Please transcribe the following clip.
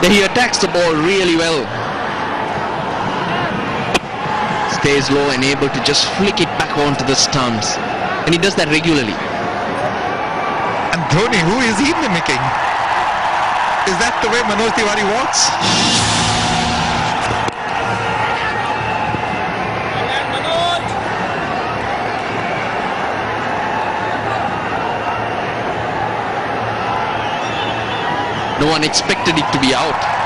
He attacks the ball really well. Stays low and able to just flick it back onto the stumps. And he does that regularly. And Dhoni, who is he mimicking? Is that the way Manoj Tiwary walks? No one expected it to be out.